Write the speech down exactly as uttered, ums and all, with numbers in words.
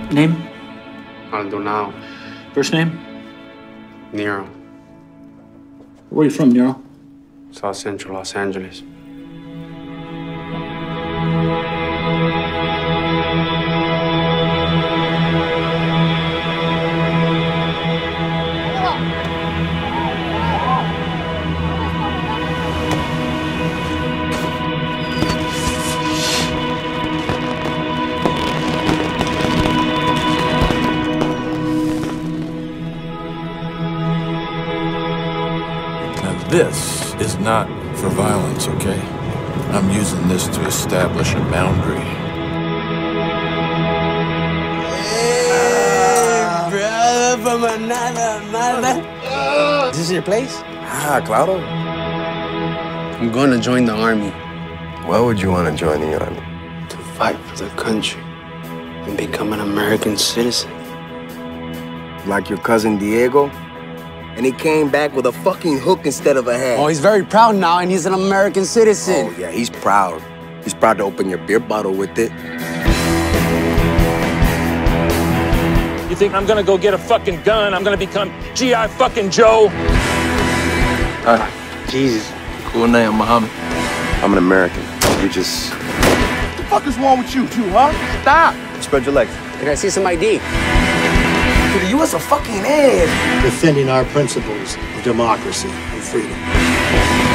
Name? Maldonado. First name? Nero. Where are you from, Nero? South Central Los Angeles. This is not for violence, okay? I'm using this to establish a boundary. Hey, brother from another mother. Is this your place? Ah, claro. I'm going to join the army. Why would you want to join the army? To fight for the country and become an American citizen. Like your cousin Diego? And he came back with a fucking hook instead of a hat. Oh, he's very proud now, and he's an American citizen. Oh, yeah, he's proud. He's proud to open your beer bottle with it. You think I'm gonna go get a fucking gun? I'm gonna become G I fucking Joe? Uh, Jesus. Cool name, Muhammad. I'm an American. You just... What the fuck is wrong with you two, huh? Stop! Spread your legs. Can I see some I D? Dude, you was a fucking ass. Defending our principles of democracy and freedom.